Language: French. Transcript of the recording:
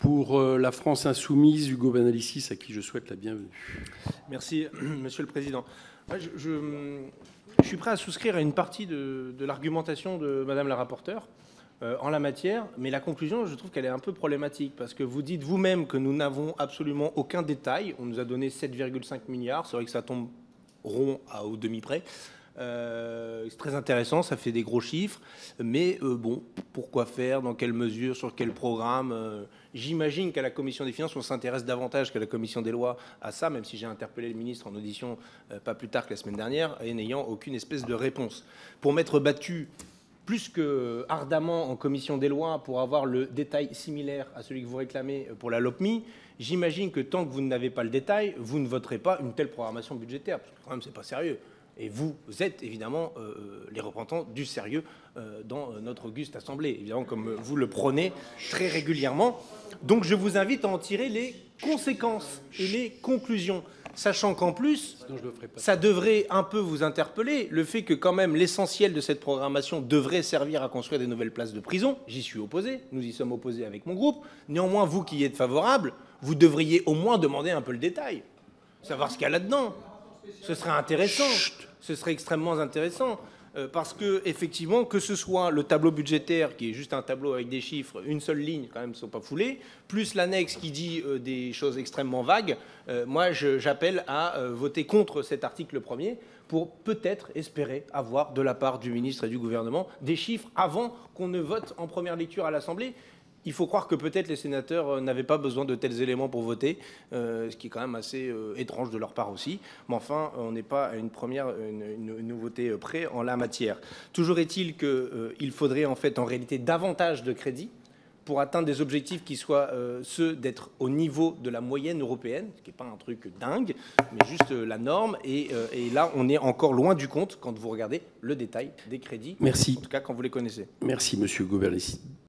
Pour la France insoumise, Hugo Bannalicis, à qui je souhaite la bienvenue. Merci, Monsieur le Président. Je suis prêt à souscrire à une partie de l'argumentation de Madame la rapporteure en la matière, mais la conclusion, je trouve qu'elle est un peu problématique, parce que vous dites vous-même que nous n'avons absolument aucun détail. On nous a donné 7,5 milliards, c'est vrai que ça tombe rond au demi-près. C'est très intéressant, ça fait des gros chiffres, mais bon, pourquoi faire, dans quelle mesure, sur quel programme J'imagine qu'à la Commission des finances, on s'intéresse davantage qu'à la Commission des lois à ça, même si j'ai interpellé le ministre en audition pas plus tard que la semaine dernière, et n'ayant aucune espèce de réponse. Pour m'être battu plus que ardemment en Commission des lois pour avoir le détail similaire à celui que vous réclamez pour la LOPMI, j'imagine que tant que vous n'avez pas le détail, vous ne voterez pas une telle programmation budgétaire, parce que quand même, c'est pas sérieux. Et vous êtes évidemment les représentants du sérieux dans notre auguste assemblée, évidemment comme vous le prônez très régulièrement. Donc je vous invite à en tirer les conséquences et les conclusions, sachant qu'en plus, ça devrait un peu vous interpeller, le fait que quand même l'essentiel de cette programmation devrait servir à construire des nouvelles places de prison. J'y suis opposé, nous y sommes opposés avec mon groupe. Néanmoins, vous qui y êtes favorable, vous devriez au moins demander un peu le détail, savoir ce qu'il y a là-dedans. Ce serait intéressant, ce serait extrêmement intéressant, parce que effectivement, que ce soit le tableau budgétaire, qui est juste un tableau avec des chiffres, une seule ligne, quand même, ne sont pas foulés, plus l'annexe qui dit des choses extrêmement vagues, moi j'appelle à voter contre cet article premier pour peut-être espérer avoir de la part du ministre et du gouvernement des chiffres avant qu'on ne vote en première lecture à l'Assemblée. Il faut croire que peut-être les sénateurs n'avaient pas besoin de tels éléments pour voter, ce qui est quand même assez étrange de leur part aussi. Mais enfin, on n'est pas à une nouveauté près en la matière. Toujours est-il qu'il faudrait en réalité davantage de crédits pour atteindre des objectifs qui soient ceux d'être au niveau de la moyenne européenne, ce qui n'est pas un truc dingue, mais juste la norme. Et là, on est encore loin du compte quand vous regardez le détail des crédits. Merci. En tout cas, quand vous les connaissez. Merci, Monsieur Hugo Bannalicis.